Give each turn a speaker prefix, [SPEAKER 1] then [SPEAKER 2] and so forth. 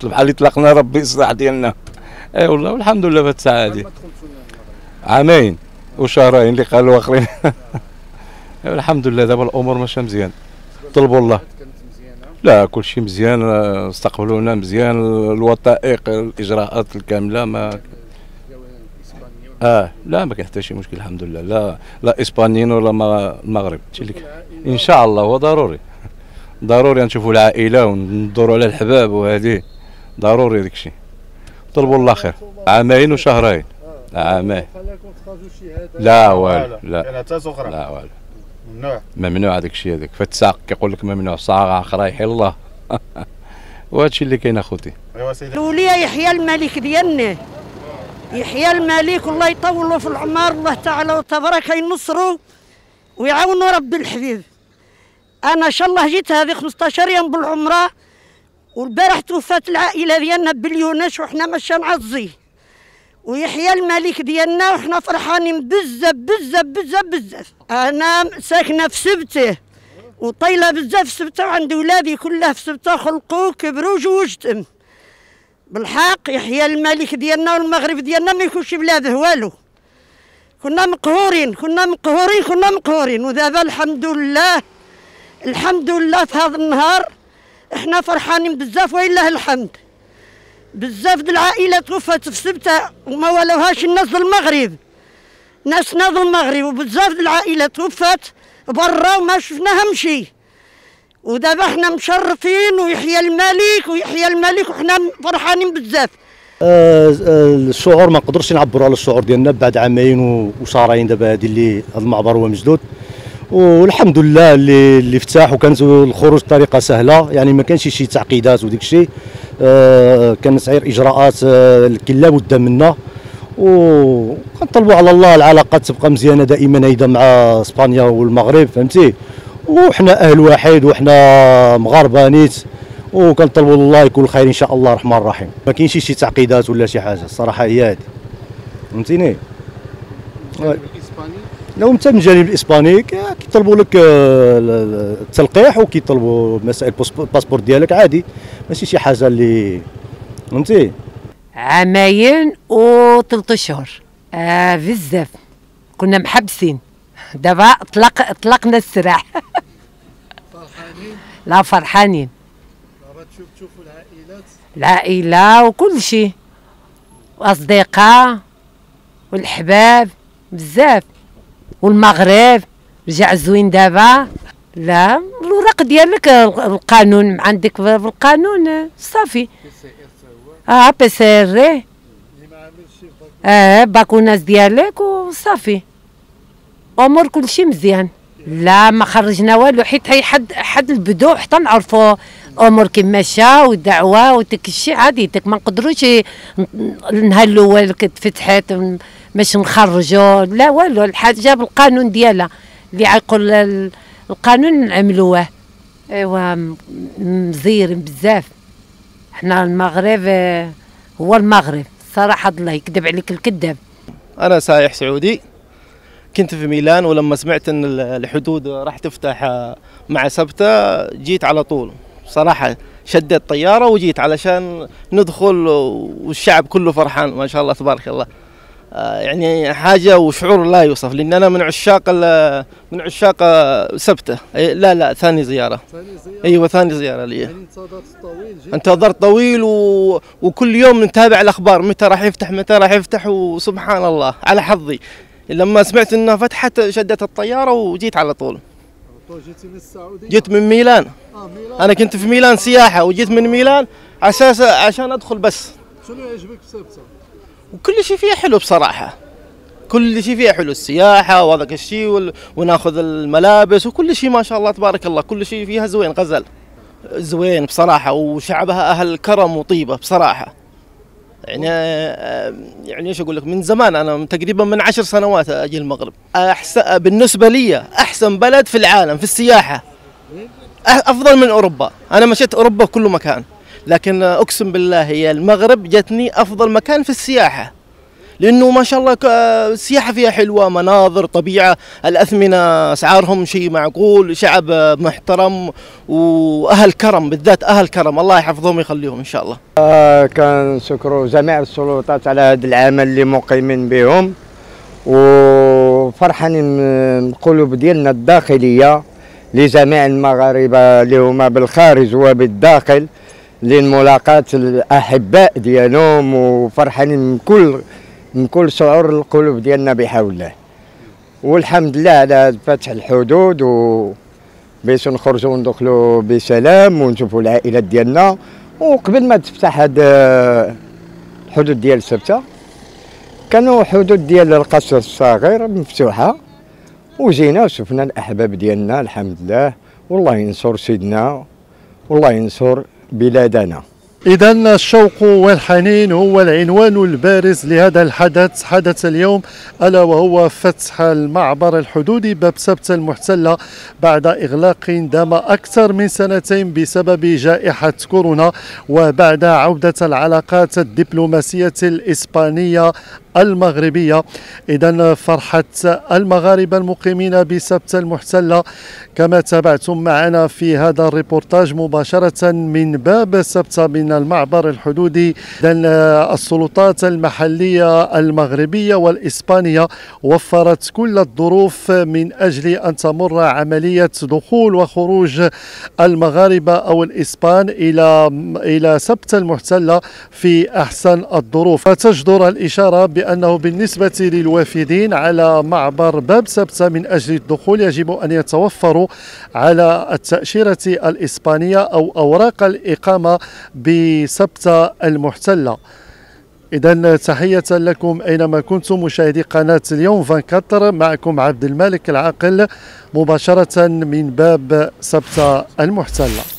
[SPEAKER 1] بحال اللي طلقنا ربي يصلح ديالنا. اي والله والحمد لله بهاد الساعه هادي. عامين وشهرين اللي قالوا اخرين. الحمد لله دابا الامور ماشيه مزيان. طلبوا الله. لا كلشي مزيان، استقبلونا مزيان، الوثائق الاجراءات الكامله ما لا ما كاين حتى شي مشكل الحمد لله. لا اسبانيين ولا المغرب. ان شاء الله هو ضروري نشوفوا العائله وندوروا على الحباب وهذه ضروري داك الشيء. طلبوا الله خير. عامين وشهرين. عامين. لا والو لا لا والو. ممنوع هذاك الشيء هذاك فتساق كيقول لك ممنوع صاغه اخرى يحيى الله. وهذا الشيء اللي كاين اخوتي.
[SPEAKER 2] الوليه يحيى الملك ديالنا، يحيى الملك والله يطولوا في العمر، الله تعالى وتبارك ينصروا ويعاونوا ربي الحبيب. انا ان شاء الله جيت هذه 15 يوم بالعمره، والبارح توفات العائله ديالنا بليوناش وحنا ماشي نعزي، ويحيى الملك ديالنا وحنا فرحانين بزاف بزاف بزاف بزاف. انا ساكنه في سبته وطايله بزاف في سبته، وعندي ولادي كلها في سبته، خلقوا كبروا وجوجتهم. بالحق يحيى الملك ديالنا والمغرب ديالنا ما يكونش بلاده والو. كنا مقهورين ودابا الحمد لله في هذا النهار احنا فرحانين بزاف ولله الحمد. بزاف د العائله توفات في سبته وما والوهاش الناس د المغرب، ناسنا د المغرب، وبزاف د العائله توفات برا وما شفناهم شي. ودابا احنا مشرفين ويحيى الملك وحنا فرحانين بزاف.
[SPEAKER 3] الشعور ما نقدرش نعبروا على الشعور ديالنا بعد عامين وشهرين دابا هذه اللي هذا المعبر هو مسدود، والحمد لله اللي فتح، وكانت الخروج بطريقه سهله، يعني ما كانش شي تعقيدات وديك الشيء. كان سعير اجراءات كاين لابد منا، وكنطلبوا على الله العلاقات تبقى مزيانه دائما هيدا مع اسبانيا والمغرب، فهمتي، وحنا اهل واحد وحنا مغاربه نيت، وكنطلبوا الله يكون خير ان شاء الله الرحمن الرحيم. ما كاينش شي تعقيدات ولا شي حاجه، الصراحه هي هذه، فهمتيني. لو انت من الجانب الاسباني كيطلبوا لك التلقيح وكيطلبوا مسائل الباسبور ديالك عادي، ماشي شي حاجه اللي فهمتي.
[SPEAKER 4] عامين و3 اشهر بزاف كنا محبسين، دابا طلقنا السراح.
[SPEAKER 5] فرحانين؟
[SPEAKER 4] لا فرحانين.
[SPEAKER 5] دابا تشوفوا
[SPEAKER 4] العائله وكل شيء، واصدقاء والحباب بزاف، والمغرب رجع زوين دابا. لا الوراق ديالك القانون عندك بالقانون صافي. بي سي ار باكوناس ديالك وصافي، امور كلشي مزيان. لا ما خرجنا والو، حيت حد البدو حتى نعرفوا امور كي ماشى والدعوه وداك الشيء عادي. ما نقدروش النهار الاول كتفتحت باش نخرجوا، لا والو، الحاجه بالقانون ديالها اللي يقول القانون نعملوه. ايوا مزيرين بزاف. حنا المغرب هو المغرب صراحه، الله يكذب عليك الكذاب.
[SPEAKER 6] انا سايح سعودي، كنت في ميلان، ولما سمعت ان الحدود راح تفتح مع سبته جيت على طول صراحه، شديت طياره وجيت علشان ندخل، والشعب كله فرحان ما شاء الله تبارك الله. يعني حاجه وشعور لا يوصف، لان انا من عشاق سبته. لا ثاني زياره. ايوه ثاني زياره لي. يعني انتظرت طويل وكل يوم نتابع الاخبار، متى راح يفتح وسبحان الله على حظي لما سمعت انها فتحت شدت الطياره وجيت على طول.
[SPEAKER 5] جيتي من السعوديه؟
[SPEAKER 6] جيت من ميلان.
[SPEAKER 5] ميلان.
[SPEAKER 6] انا كنت في ميلان سياحه، وجيت من ميلان عشان ادخل بس.
[SPEAKER 5] شنو يعجبك في سبته؟
[SPEAKER 6] وكل شيء فيها حلو بصراحه، كل شيء فيها حلو، السياحه وهذاك الشيء وناخذ الملابس وكل شيء ما شاء الله تبارك الله، كل شيء فيها زوين، غزل زوين بصراحه، وشعبها اهل كرم وطيبه بصراحه. يعني ايش اقول لك، من زمان انا تقريبا من 10 سنوات اجي المغرب. بالنسبه لي احسن بلد في العالم في السياحه، افضل من اوروبا. انا مشيت اوروبا كل مكان، لكن اقسم بالله هي المغرب جتني افضل مكان في السياحه، لانه ما شاء الله السياحه فيها حلوه، مناظر، طبيعه، الاثمنه اسعارهم شيء معقول، شعب محترم واهل كرم، بالذات اهل كرم، الله يحفظهم ويخليهم ان شاء الله.
[SPEAKER 7] كنشكروا جميع السلطات على هذا العمل اللي مقيمين بهم، وفرحانين من القلوب ديالنا الداخليه لجميع المغاربه اللي هما بالخارج وبالداخل للملاقاة الأحباء ديالهم، وفرحانين من كل شعور القلوب ديالنا بحول الله. والحمد لله على فتح الحدود باش نخرجوا وندخلوا بسلام ونشوفوا العائلات ديالنا. وقبل ما تفتح هاد الحدود ديال سبته كانوا حدود ديال القصر الصغير مفتوحه، وجينا وشفنا الأحباب ديالنا الحمد لله. والله ينصر سيدنا والله ينصر بلادنا.
[SPEAKER 8] إذا الشوق والحنين هو العنوان البارز لهذا الحدث، حدث اليوم، ألا وهو فتح المعبر الحدودي باب سبتة المحتلة بعد إغلاق دام أكثر من سنتين بسبب جائحة كورونا، وبعد عودة العلاقات الدبلوماسية الإسبانية المغربية. إذا فرحة المغاربة المقيمين بسبتة المحتلة كما تابعتم معنا في هذا الريبورتاج مباشرة من باب سبتة من المعبر الحدودي. السلطات المحلية المغربية والإسبانية وفرت كل الظروف من أجل أن تمر عملية دخول وخروج المغاربة أو الإسبان إلى سبتة المحتلة في أحسن الظروف. فتجدر الإشارة بأنه بالنسبة للوافدين على معبر باب سبتة من أجل الدخول يجب أن يتوفروا على التأشيرة الإسبانية أو أوراق الإقامة بسبتة المحتلة. إذا تحية لكم أينما كنتم مشاهدي قناة اليوم 24، معكم عبد الملك العاقل مباشرة من باب سبتة المحتلة.